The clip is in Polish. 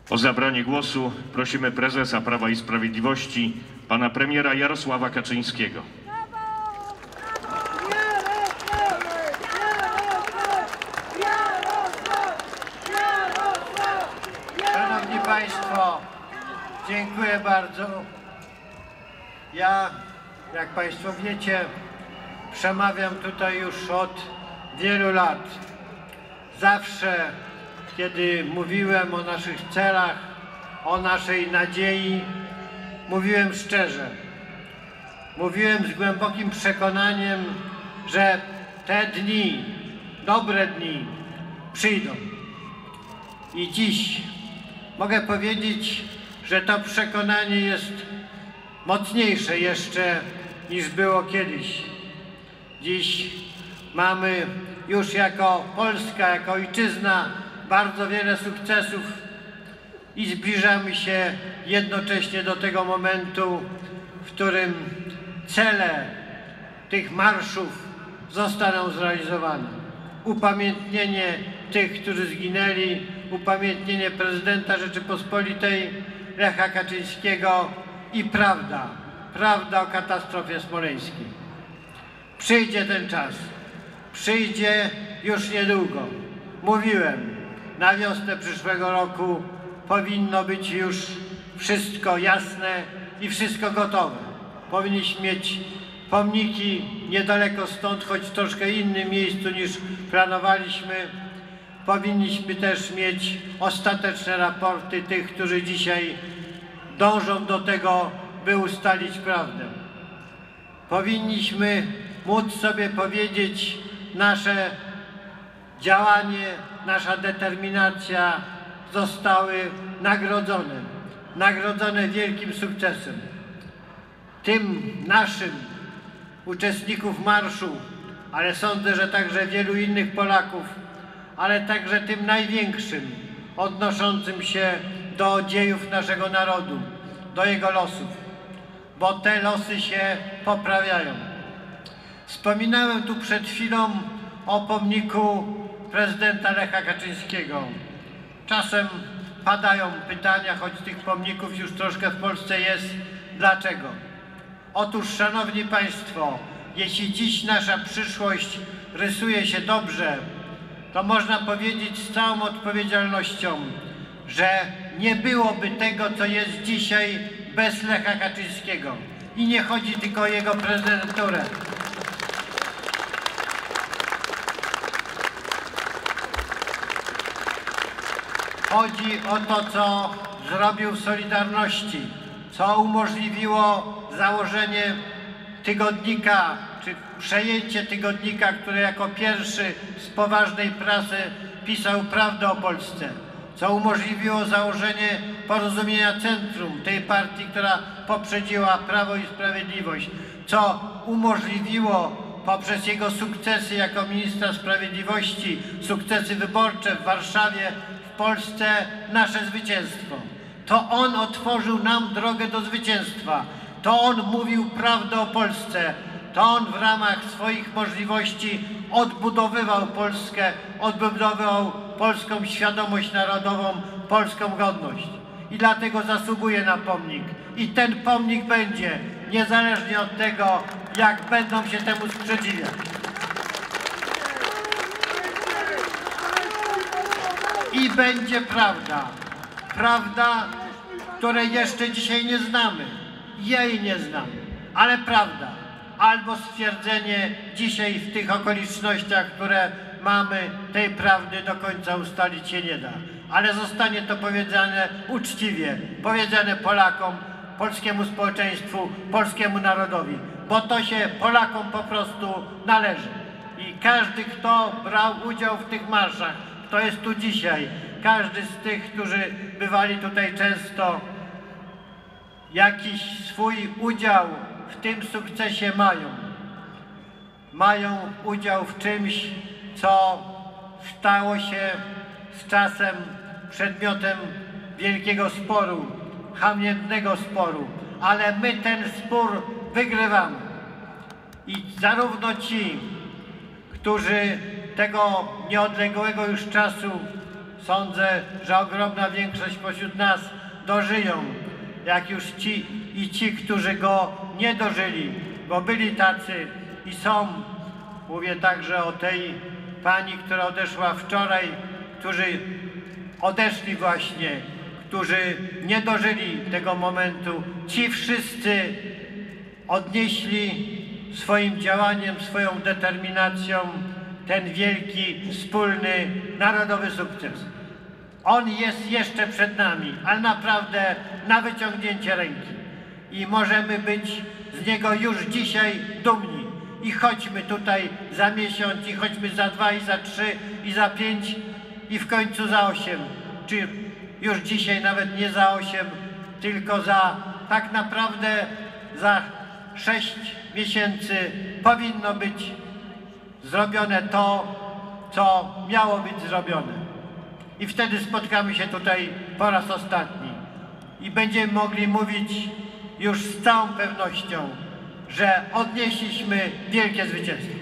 O zabranie głosu prosimy prezesa Prawa i Sprawiedliwości, pana premiera Jarosława Kaczyńskiego. Szanowni Państwo, dziękuję bardzo. Ja, jak Państwo wiecie, przemawiam tutaj już od wielu lat. Zawsze, kiedy mówiłem o naszych celach, o naszej nadziei, mówiłem szczerze. Mówiłem z głębokim przekonaniem, że te dni, dobre dni przyjdą. I dziś mogę powiedzieć, że to przekonanie jest mocniejsze jeszcze niż było kiedyś. Dziś mamy już jako Polska, jako ojczyzna bardzo wiele sukcesów i zbliżamy się jednocześnie do tego momentu, w którym cele tych marszów zostaną zrealizowane. Upamiętnienie tych, którzy zginęli, upamiętnienie prezydenta Rzeczypospolitej Lecha Kaczyńskiego i prawda o katastrofie smoleńskiej. Przyjdzie ten czas, przyjdzie już niedługo. Mówiłem, na wiosnę przyszłego roku powinno być już wszystko jasne i wszystko gotowe. Powinniśmy mieć pomniki niedaleko stąd, choć w troszkę innym miejscu niż planowaliśmy. Powinniśmy też mieć ostateczne raporty tych, którzy dzisiaj dążą do tego, by ustalić prawdę. Powinniśmy móc sobie powiedzieć, nasze działanie, nasza determinacja zostały nagrodzone wielkim sukcesem. Tym naszym uczestników marszu, ale sądzę, że także wielu innych Polaków, ale także tym największym, odnoszącym się do dziejów naszego narodu, do jego losów, bo te losy się poprawiają. Wspominałem tu przed chwilą o pomniku prezydenta Lecha Kaczyńskiego. Czasem padają pytania, choć tych pomników już troszkę w Polsce jest. Dlaczego? Otóż, szanowni Państwo, jeśli dziś nasza przyszłość rysuje się dobrze, to można powiedzieć z całą odpowiedzialnością, że nie byłoby tego, co jest dzisiaj, bez Lecha Kaczyńskiego. I nie chodzi tylko o jego prezydenturę. Chodzi o to, co zrobił w Solidarności, co umożliwiło założenie tygodnika, czy przejęcie tygodnika, który jako pierwszy z poważnej prasy pisał prawdę o Polsce, co umożliwiło założenie Porozumienia Centrum, tej partii, która poprzedziła Prawo i Sprawiedliwość, co umożliwiło poprzez jego sukcesy jako ministra sprawiedliwości, sukcesy wyborcze w Warszawie, w Polsce, nasze zwycięstwo. To on otworzył nam drogę do zwycięstwa. To on mówił prawdę o Polsce. To on w ramach swoich możliwości odbudowywał Polskę, odbudowywał polską świadomość narodową, polską godność. I dlatego zasługuje na pomnik. I ten pomnik będzie, niezależnie od tego, jak będą się temu sprzeciwiać. I będzie prawda. Prawda, której jeszcze dzisiaj nie znamy. Jej nie znamy, ale prawda. Albo stwierdzenie dzisiaj w tych okolicznościach, które mamy, tej prawdy do końca ustalić się nie da. Ale zostanie to powiedziane uczciwie, powiedziane Polakom, polskiemu społeczeństwu, polskiemu narodowi, bo to się Polakom po prostu należy. I każdy, kto brał udział w tych marszach, kto jest tu dzisiaj, każdy z tych, którzy bywali tutaj często, jakiś swój udział w tym sukcesie mają. Mają udział w czymś, co stało się z czasem przedmiotem wielkiego sporu, haniebnego sporu, ale my ten spór wygrywamy. I zarówno ci, którzy tego nieodległego już czasu sądzę, że ogromna większość pośród nas dożyją, jak już ci, którzy go nie dożyli, bo byli tacy i są. Mówię także o tej pani, która odeszła wczoraj, którzy odeszli właśnie, którzy nie dożyli tego momentu. Ci wszyscy odnieśli swoim działaniem, swoją determinacją ten wielki, wspólny, narodowy sukces. On jest jeszcze przed nami, ale naprawdę na wyciągnięcie ręki. I możemy być z niego już dzisiaj dumni. I chodźmy tutaj za miesiąc, i chodźmy za 2, i za 3, i za 5, i w końcu za 8. Czy już dzisiaj nawet nie za 8, tylko za tak naprawdę za 6 miesięcy powinno być zrobione to, co miało być zrobione. I wtedy spotkamy się tutaj po raz ostatni i będziemy mogli mówić już z całą pewnością, że odnieśliśmy wielkie zwycięstwo.